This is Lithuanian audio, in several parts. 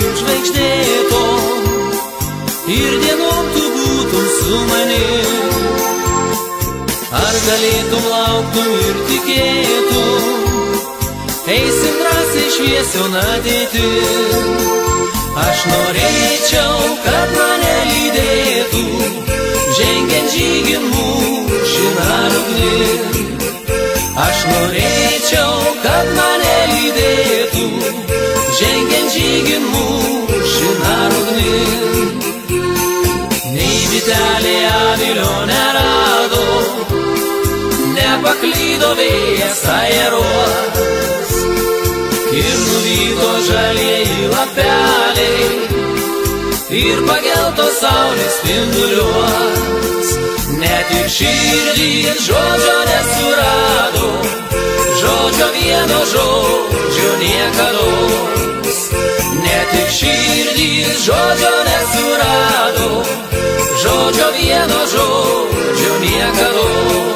žvaigždėtom ir dienom tu būtum su manim. Ar galėtum, lauktum ir tikėtum, eisim drąsiai šviesion ateitį. Aš norėčiau, kad mane lydėtų, žengiant žygin mūšin ar ugnin. Aš norėčiau, kad mane lydėtų, žengiant žygin mūšin ar ugnin. Nei bitelė avilio nerado, nepaklydo vėjas aeruos, ir nuvyko žalieji lapeliai, ir pagelto saulės spinduliuos. Net ir širdys žodžio nesurado, žodžio vieno žodžio niekados. Net ir širdys žodžio nesurado, žodžio vieno žodžio niekados.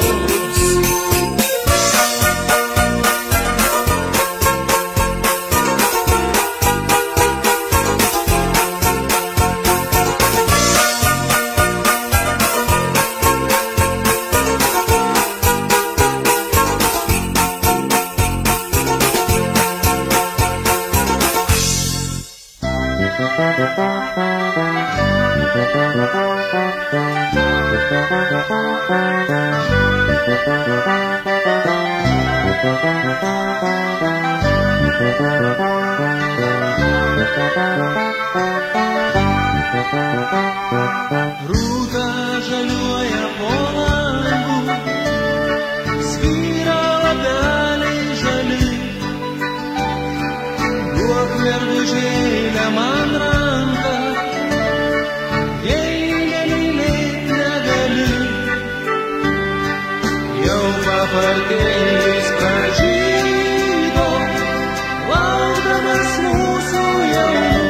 Rūta žaliuoja po langu, svyra lapeliai žali. Duok mergužėlę man ranką, jei nemylėt negali. Jau papartėlis pražydo, laukdamas mūsų jaunų.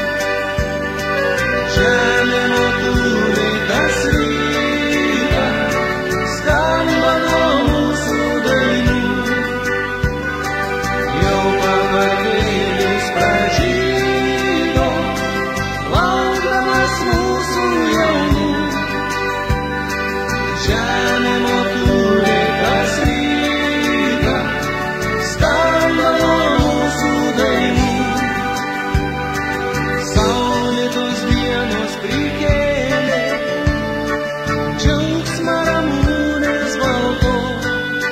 Žemė motuliai kas rytą skamba nuo mūsų dainų. Jau papartėlis pražydo, laukdamas mūsų jaunų. Žemė motuliai kas rytą skamba nuo mūsų dainų. Saulėtos dienos prikėlė džiaugsmą ramūnės baltos.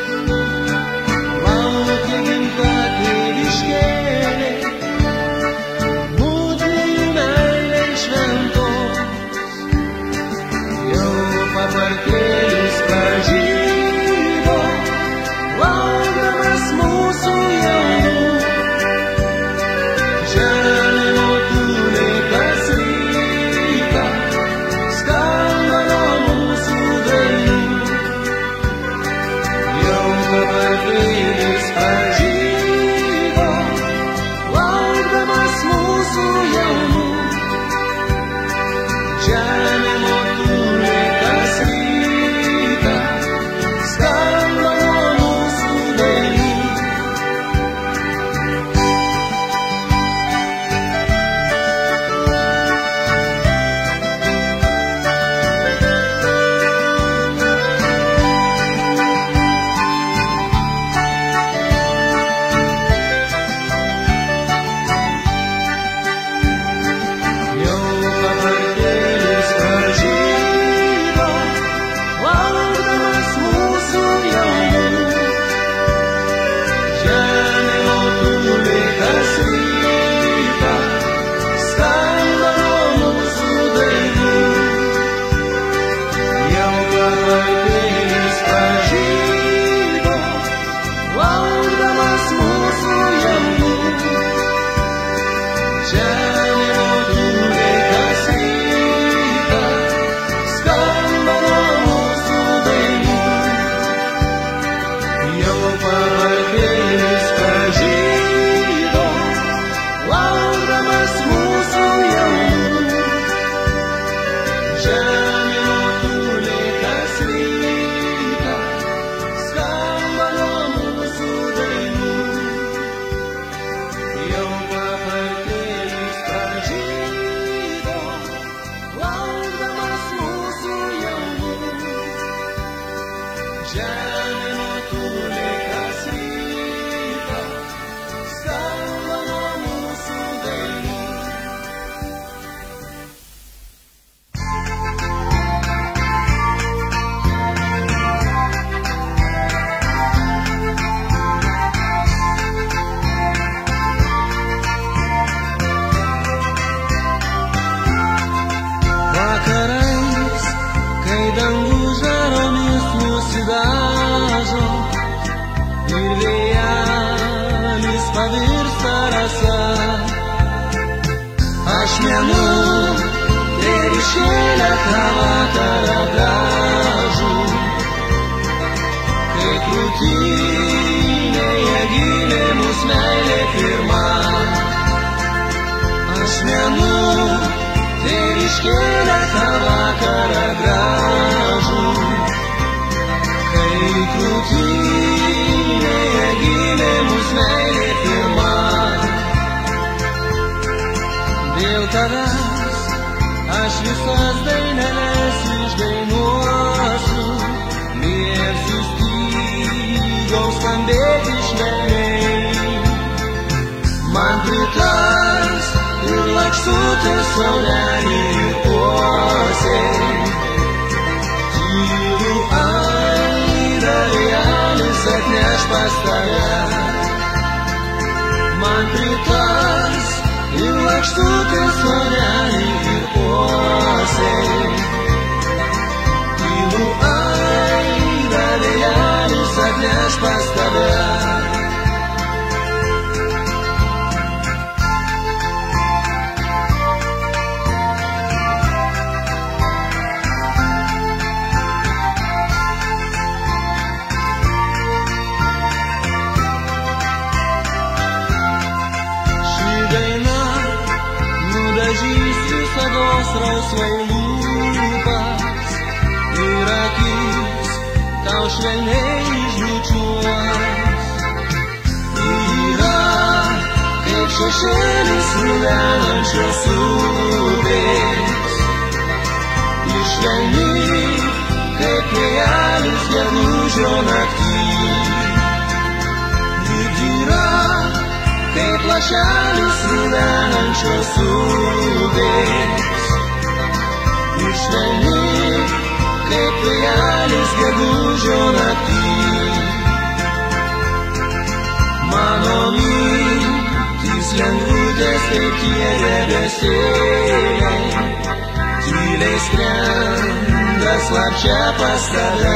Laukia gimta tėviškėlė, mudviejų meilė šventos. Jau papartėlis pražydo, laukdamas mūsų jaunų. Žemė motuliai kas rytą skamba nuo mūsų dainų. Jau papartėlis pražydo, laukdamas mūsų jaunų. Žemė motuliai kas rytą skamba nuo mūsų dainų. Jau papartėlis Ašmenų ir išėlė tavo gražų, kai krūtinėje gimė mūsų meilė pirma. Ašmenų ir išėlė tavo gražų, kai krūtinėje gimė mūsų meilė pirma. Dėl tavęs aš visas daineles išdainuosiu, liepsiu stygoms skambėti švelniai. Man pritars ir lakstutės saulelį uosiai, tylų aidą vėjelis atneš pas tave. Man pritars ir lakstutės saulelį uosiai, tylų aidą vėjelis atneš pas tave. Visados rausvai lūpas ir akis tau švelniai išbučiuos. Yra kaip šešėlis rudenančios upės, švelni kaip vėjelis gegužio naktį. Yra kaip lašelis rudenančios upės, švelni kaip vėjelis gegužio naktį. Mano mintys lengvutės kaip tie debesėliai, tyliai skrenda slapčia pas tave.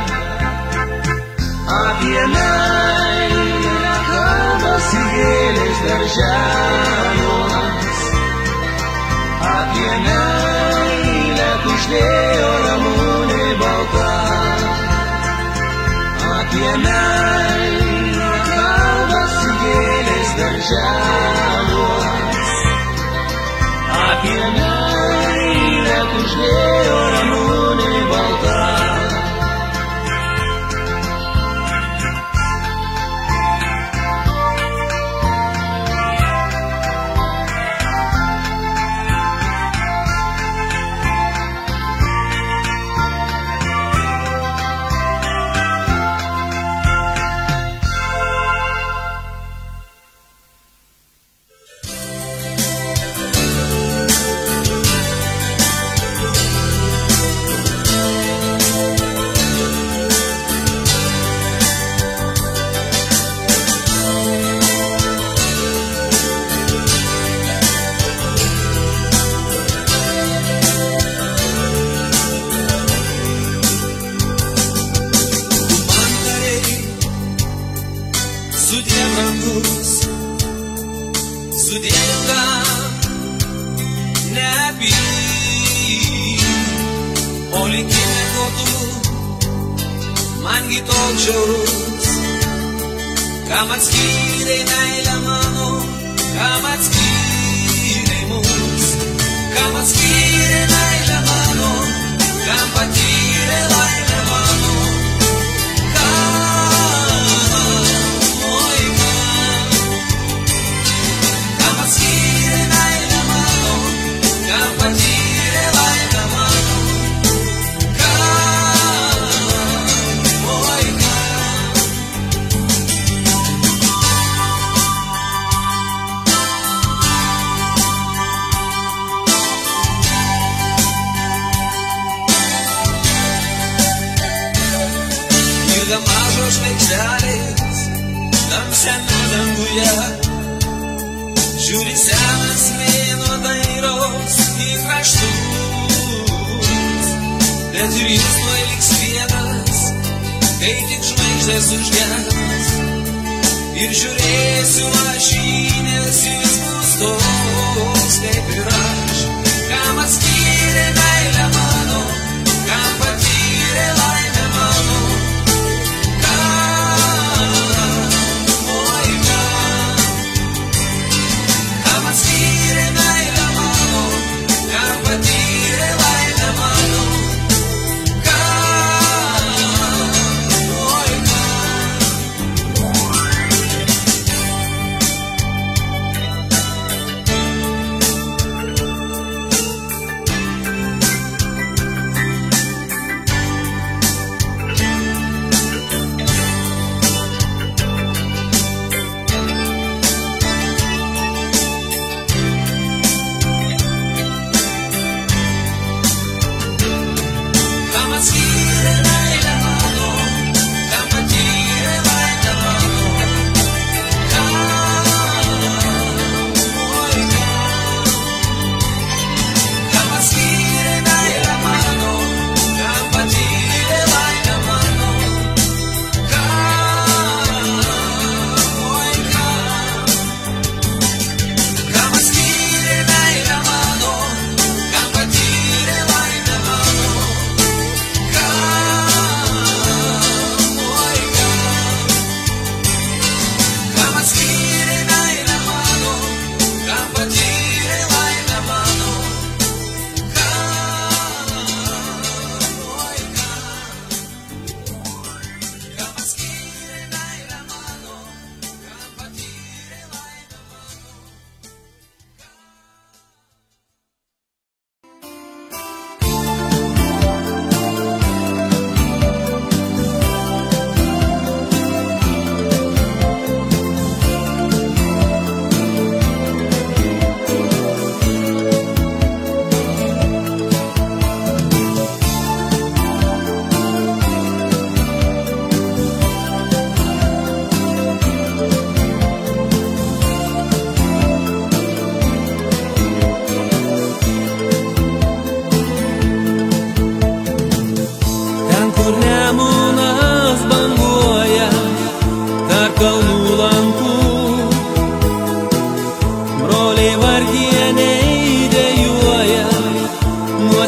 Apie meilę kalbasi gėlės darželiuos, apie meilę kuždėjo ramunė balta. Apie meilę kalbasi gėlės darželiuos, apie meilę kuždėjo ramunė balta. Kam atskyrei meilę mano, kam atskyrei mus, kam atskyrei meilę mano, kam patyrei laimę mano, kam atskyrei meilę mano, kam patyrei laimę mano, mažos žvaigždelės tamsiame danguje, žiūri senas mėnuo dairos į kraštus, bet ir jis tuoj liks vienas, kai tik žvaigždės užges, ir žiūrėsiu aš jį, nes jis bus toks kaip yra.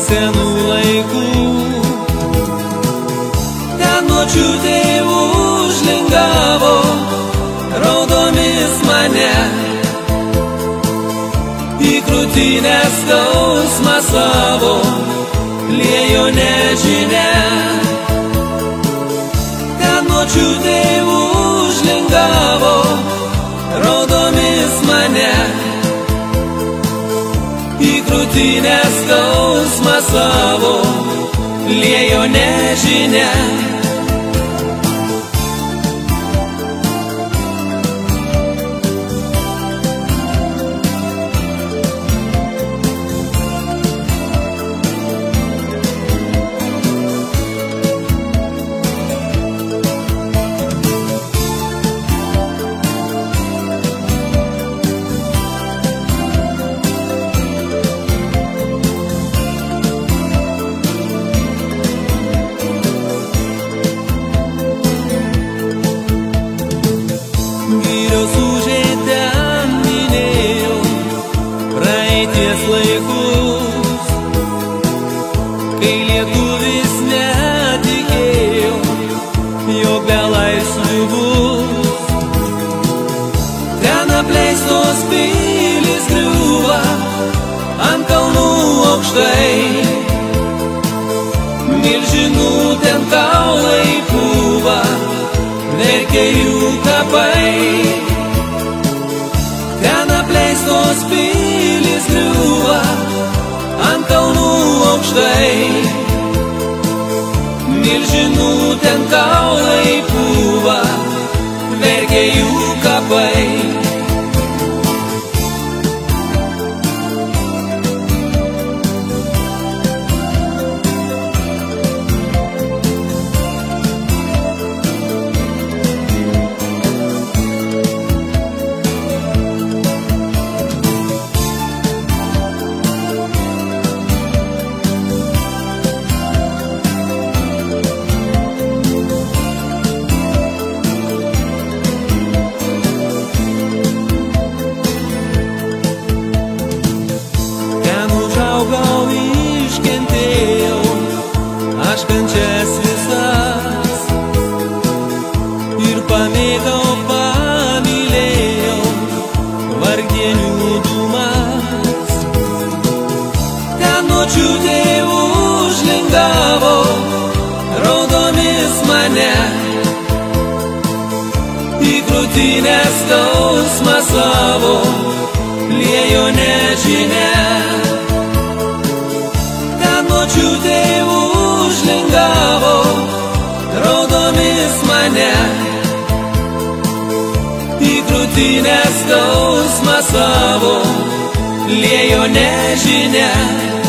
senų laikų. Ten močiutė užlingavo, raudomis mane, į krūtinę skausmą savo liejo nežinia. Ten močiutė užlingavo, raudomis mane, į krūtinę skausmą savo liejo nežinia. Laikus, kai lietuvis netikėjo, jog belaisvių bus. Ten apleistos pilys griūva ant kalnų aukštai, milžinų ten kaulai pūva, verkia jų kapai. Ten apleistos pilys griūva ant kalnų aukštai, milžinų ten kaulai pūva, verkia jų kapai. Gal iškentėjau aš kančias visas ir pamėgau, pamylėjau vargdienių dūmas. Ten močiutė užlingavo, raudomis mane, į krūtinę skausmą savo liejo nežinia. Močiutė užlingavo, raudomis mane, į krūtinę skausmą savo liejo nežinia.